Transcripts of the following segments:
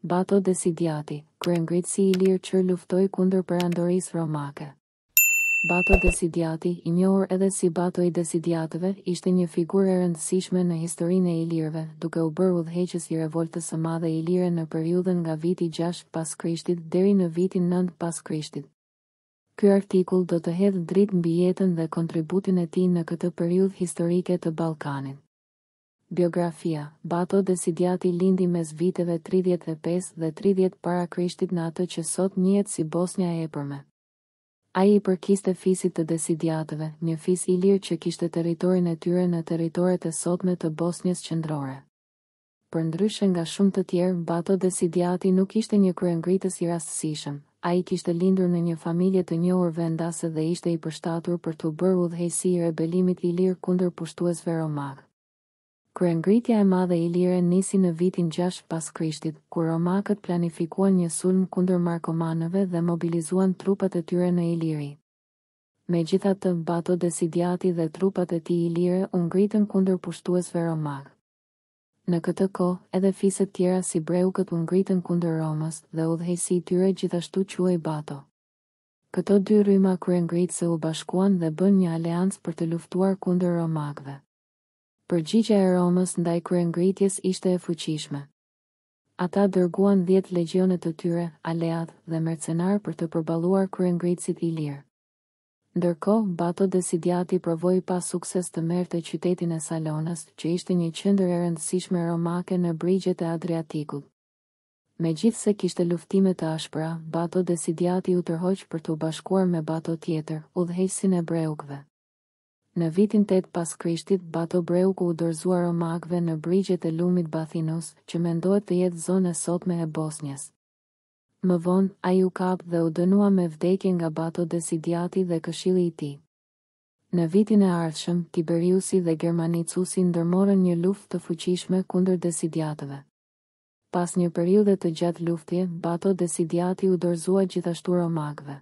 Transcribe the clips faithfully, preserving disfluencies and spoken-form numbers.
Bato Desidiati, Kryengritësi i Ilir që luftoi kundër Perandorisë Romake. Bato Desidiati, i njohur edhe si Bato i Desidiatëve, ishte një figurë e rëndësishme në historinë e Ilirëve, duke u bërë udhëheqës i revoltës së madhe ilire në periudhën nga viti gjashtë pas Krishtit deri në vitin nëntë pas Krishtit. Ky artikull do të hedhë dritë mbi jetën dhe kontributin e tij në këtë periudhë historike të Ballkanit. Biografia. Bato Desidiati lindi mes viteve tridhjetë e pesë dhe tridhjetë para Krishtit në atë që sot njihet si Bosnja e Epërme. Ai i përkiste fisit të Desidiatëve, një fis ilir që kishte territorin e tyre në territoret e sotme të Bosnjës qendrore. Përndryshe nga shumë të tjerë, Bato Desidiati nuk ishte një kryengritës i rastësishëm. Ai kishte lindur në një familje të njohur vendase dhe ishte i përshtatur për të bërë udhëheqësi i rebelimit ilir kundër pushtuesve romak. Kryengritja e madhe ilire nisi në vitin gjashtë pas Krishtit, kur romakët planifikuan një sulm kundër markomanëve dhe mobilizuan trupat e tyre në Iliri. Megjithatë, Bato Desidiati dhe trupat e tij ilire u ngritën kundër pushtuesve romak. Në këtë kohë, edhe fiset tjera si breukët u ngritën kundër Romës dhe udhëheqësi i tyre gjithashtu quhej Bato. Këto dy rryma kryengritëse u bashkuan dhe bën një aleancë për të luftuar kundër romakëve. Përgjigjja e Romës ndaj kryengritjes ishte e fuqishme. Ata dërguan dhjetë legjione të tyre, aleat dhe mercenar për të përballuar kryengritësit ilir. Ndërkohë, Bato Desidiati provoi pa sukses të merrte qytetin e Salonës, që ishte një qendër e rëndësishme romake në brigjet e Adriatikut. Megjithse kishte luftime të ashpra, Bato Desidiati u tërhoq për të bashkuar me Bato tjetër, udhëheqësin e breukëve. Në vitin tetë pas Krishtit, Bato breuku u dorëzua romakëve në brigjet e lumit Bathinus, që mendohet të jetë zonë e sotme e Bosnjës. Më vonë, ai u kap dhe u dënua me vdekje nga Bato Desidiati dhe këshilli i tij. Në vitin e ardhshëm, Tiberiusi dhe Germanicusi ndërmorën një luftë të fuqishme kundër Desidiatëve. Pas një periudhe të gjatë luftje, Bato Desidiati u dorëzua gjithashtu romakëve.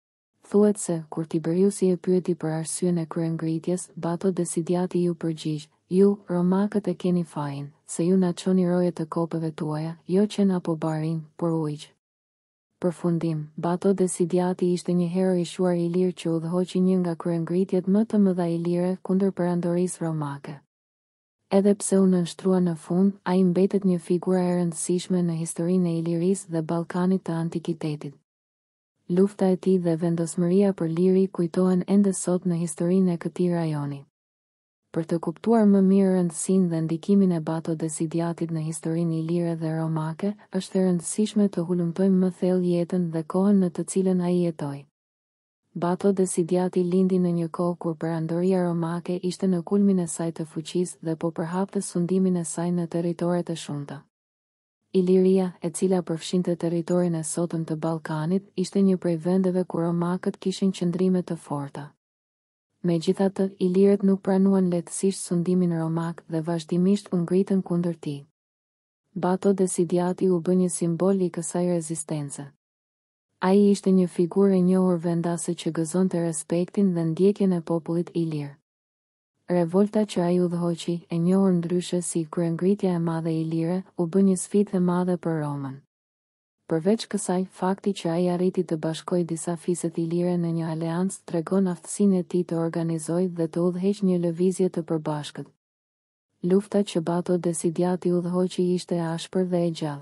Thuhet se, kur Tiberiusi e pyeti për arsyen e kryengritjes, Bato Desidiati ju përgjigj: "Ju, romakët e keni fajin, se ju na çoni rojet të kopëve tuaja, jo qen apo barin, por ujq." Përfundim, Bato Desidiati ishte një hero i shuar ilir që udhëhoqi një nga kryengritjet më të mëdha ilire kundër Perandorisë Romake. Edhe pse u nënshtrua në fund, ai mbetet një figurë e rëndësishme në historinë e Ilirisë dhe Ballkanit të antikitetit. Lufta e tij dhe vendosmëria për liri kujtohen ende sot në historinë e këtij rajoni. Për të kuptuar më mirë rëndësinë dhe ndikimin e Bato Desidiatit në historinë ilire dhe romake, është e rëndësishme të hulumtojmë më thellë jetën dhe kohën në të cilën ai jetoi. Bato Desidiati lindi në një kohë kur Perandoria Romake ishte në kulmin e saj të fuqisë dhe po përhapte sundimin e saj në territoret e shumta. Iliria, e cila përfshinte territorin e sotëm të Ballkanit, ishte një prej vendeve ku romakët kishin qëndrime të forta. Megjithatë, ilirët nuk pranuan lehtësisht sundimin romak dhe vazhdimisht u ngritën kundër tij. Bato Desidiati u bë një simbol i kësaj rezistence. Ai ishte një figurë e njohur vendase që gëzonte respektin dhe ndjekjen e popullit ilir. Revolta që ai udhëhoqi, e njohur ndryshe si kryengritja e madhe ilire, u bë një sfidë e madhe për Romën. Përveç kësaj, fakti që ai arriti të bashkojë disa fiset ilire në një aleancë tregon aftësinë e tij të organizojë dhe të udhëheqë një lëvizje të përbashkët. Lufta që Bato Desidiati udhëhoqi ishte e ashpër dhe e gjallë.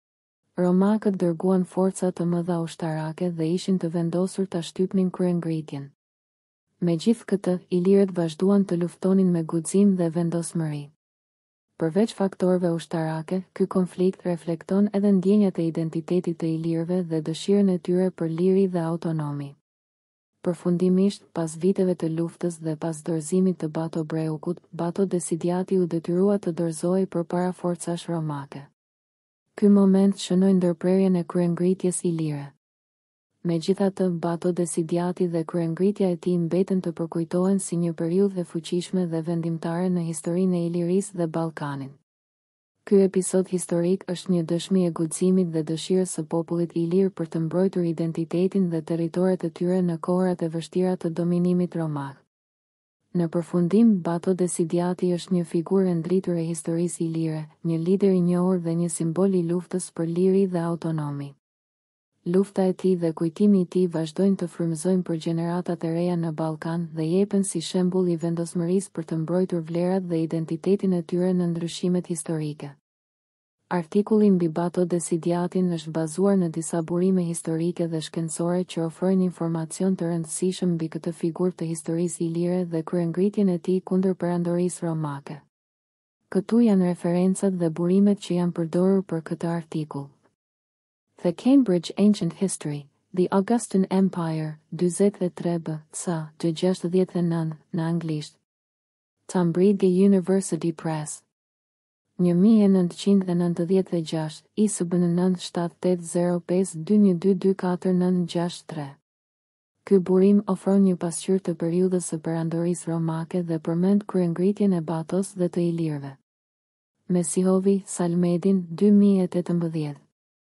Romakët dërguan forca të mëdha ushtarake dhe ishin të vendosur ta shtypnin kryengritjen. Megjithë këtë, ilirët vazhduan të luftonin me guxim dhe vendosmëri. Përveç faktorëve ushtarake, ky konflikt reflekton edhe ndjenjat e identitetit të ilirëve dhe dëshirën e tyre për liri dhe autonomi. Përfundimisht, pas viteve të luftës dhe pas dorëzimit të Bato breukut, Bato Desidiati u detyrua të dorëzohej përpara forcash romake. Ky moment shënoi ndërprerjen e kryengritjes ilire. Megjithatë, Bato Desidiati dhe kryengritja e tij mbeten të përkujtohen si një periudhë e fuqishme dhe vendimtare në historinë e Ilirisë dhe Ballkanit. Ky episod historik është një dëshmi e guximit dhe dëshirës së popullit ilir për të mbrojtur identitetin dhe territoret e tyre në kohërat e vështira të dominimit romak. Në përfundim, Bato Desidiati është një figurë e ndritur e historisë ilire, një lider i njohur dhe një simbol i luftës për liri dhe autonomi. Lufta e tij dhe kujtimi i tij vazhdojnë të frymëzojnë për gjeneratat e reja në Ballkan dhe jepen si shembull i vendosmërisë për të mbrojtur vlerat dhe identitetin e tyre në ndryshimet historike. Artikulli mbi Bato Desidiatin është bazuar në disa burime historike dhe shkencore që ofrojnë informacion të rëndësishëm mbi këtë figurë të historisë ilire dhe kryengritjen e tij kundër Perandorisë Romake. Këtu janë referencat dhe burimet që janë përdorur për këtë artikull. The Cambridge Ancient History, The Augustan Empire, dyzet e tre B C, gjashtëdhjetë e nëntë, në anglisht. Cambridge University Press. një mijë e nëntëqind e nëntëdhjetë e gjashtë, I S B N nëntë shtatë tetë zero pesë dy një dy dy katër nëntë gjashtë tre. Ky burim ofron një pasqyrë të periudhës së Perandorisë Romake dhe përmend kryengritjen e Batos dhe të Ilirëve. Mesihovi, Salmedin, dy mijë e tetëmbëdhjetë.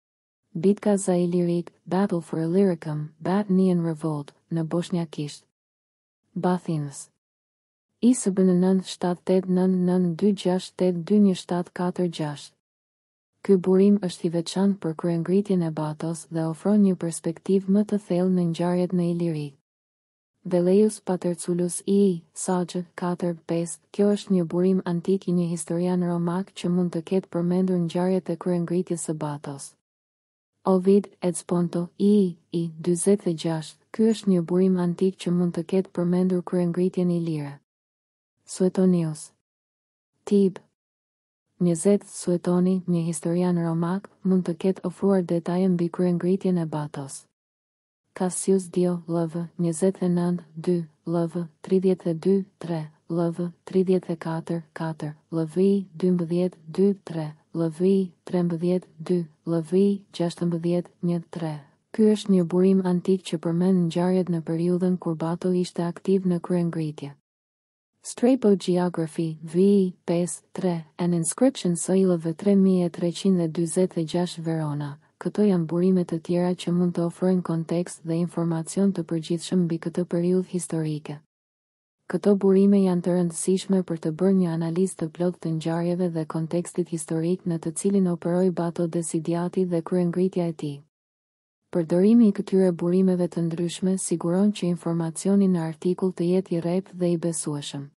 Bitka za Ilirik, Battle for Illyricum, Batnian Revolt, në bosnjakisht. Bathins. I S B N nëntë shtatë tetë nëntë nëntë dy gjashtë tetë dy një shtatë katër gjashtë. Ky burim është i veçantë për kryengritjen e Batos dhe ofron një perspektivë më të thellë në ngjarjet në Iliri. Velleius Paterculus I, Sagë, katër pesë. Kjo është një burim antik i një historian romak që mund të ketë përmendur ngjarjet e kryengritjes së Batos. Ovid, Edsponto, I, I, dyzet e gjashtë. Ky është një burim antik që mund të ketë përmendur kryengritjen ilire. Suetonius. Tib. njëzet Suetoni, një historian romak, mund të ketë ofruar detaje mbi kryengritjen e Batos. Cassius Dio, L V, njëzet e nëntë, dy, L V, tridhjetë e dy, tre, L V, tridhjetë e katër, katër, L V I, dymbëdhjetë, dy, tre, L V I, trembëdhjetë, dy, L V I, gjashtëmbëdhjetë, një, tre. Ky është një burim antik që përmend ngjarjet në periudhën kur Bato ishte aktiv në kryengritje. Strabo Geography, V I, pesë, tre, An Inscription Soilove tre mijë e treqind e dyzet e gjashtë Verona. Këto janë burime të tjera që mund të ofrojnë kontekst dhe informacion të përgjithshëm mbi këtë periudhë historike. Këto burime janë të rëndësishme për të bërë një analizë të plotë të ngjarjeve dhe kontekstit historik në të cilin operoi Bato Desidiati dhe kryengritja e tij. Përdorimi i këtyre burimeve të ndryshme siguron që informacioni në artikull të jetë i rreptë dhe i besueshëm.